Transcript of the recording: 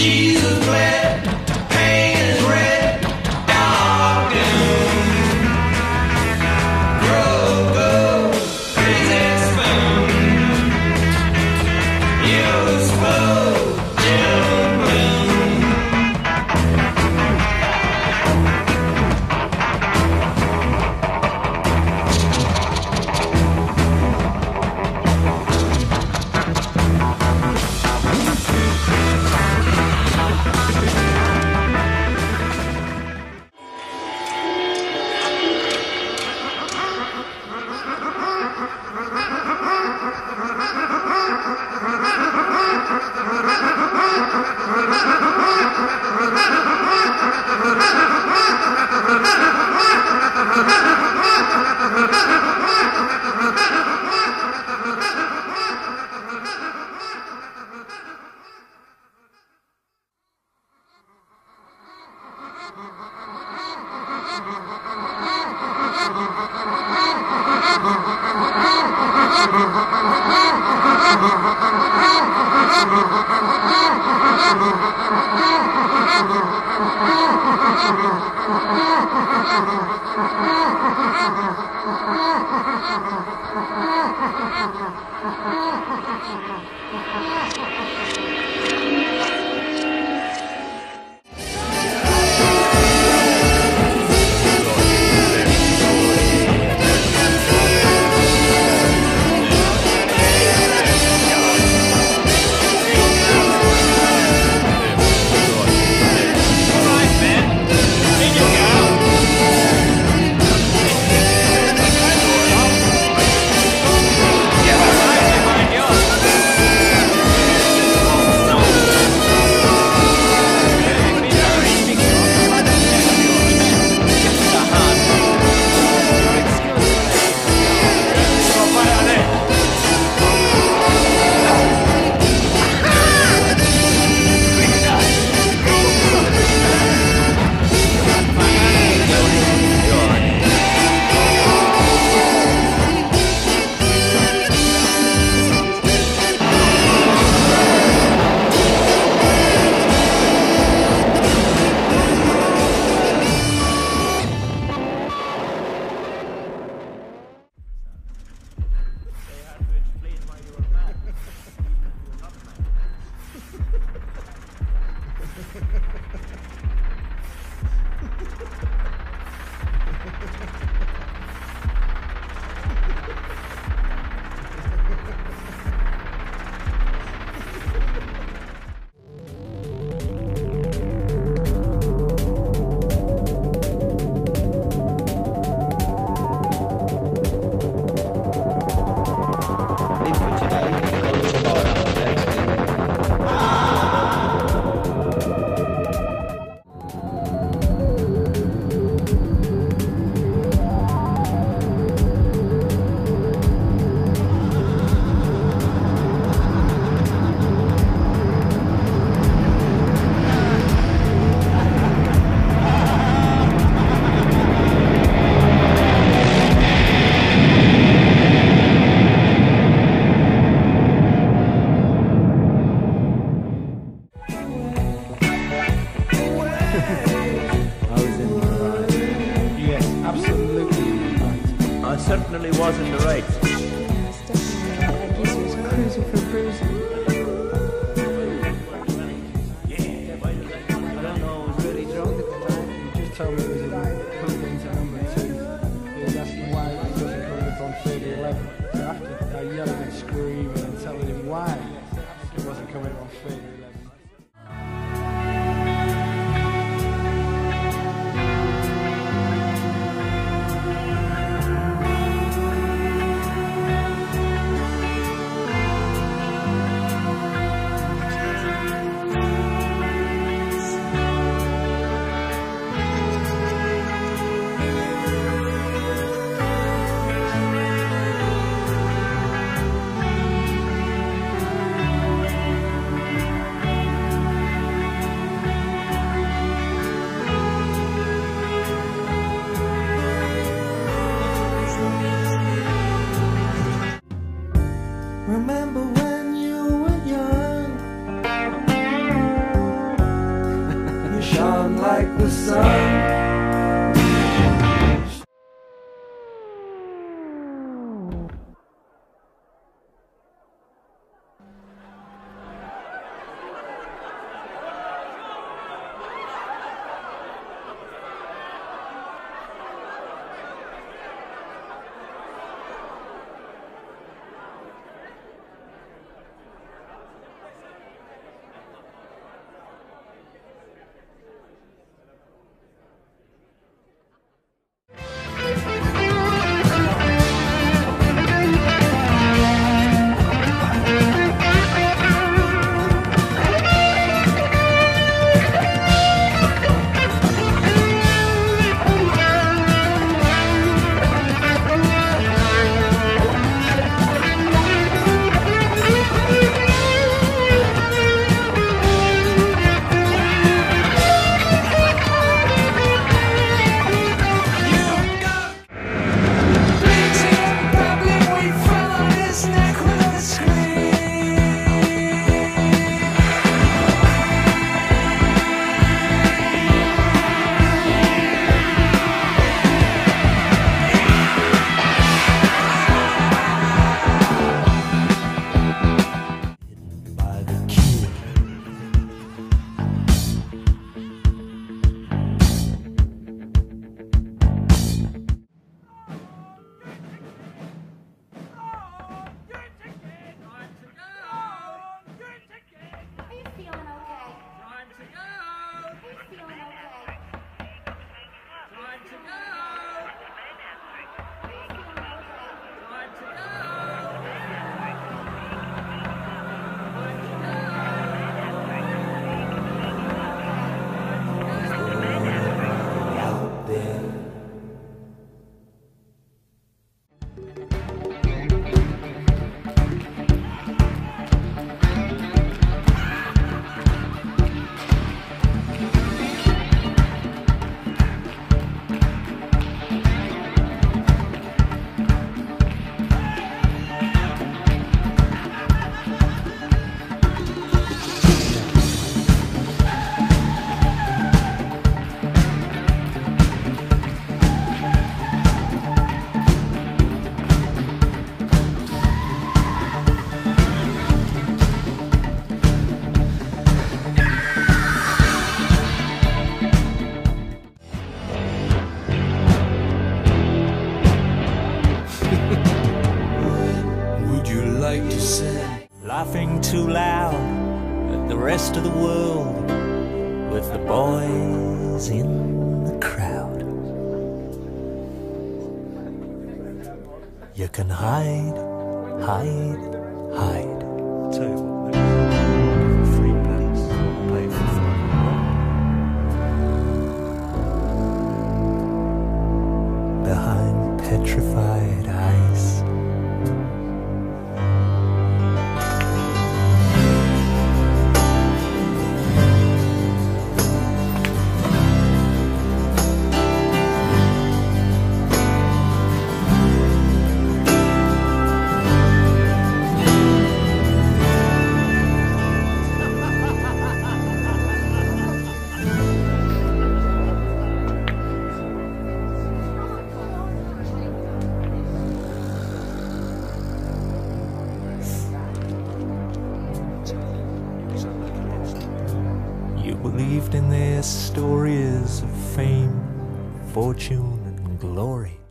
Jesus bled, pain is red, dog doom. Grow, go, crazy spoon. You spoke, Jim Bloom. Certainly was in the right. Yes, definitely. I guess he was cruising for bruising. Yeah, I don't know, I was really drunk at the time. He just told me it was plugged into number 2. He was asking why it wasn't coming up on 3011. So after yelling and screaming and telling him why it wasn't coming up on 3011. shone like the sun. Laughing too loud at the rest of the world with the boys in the crowd. You can hide, hide, hide. Tell you what, free place, pay for fun. Behind petrified ice. You believed in their stories of fame, fortune, and glory.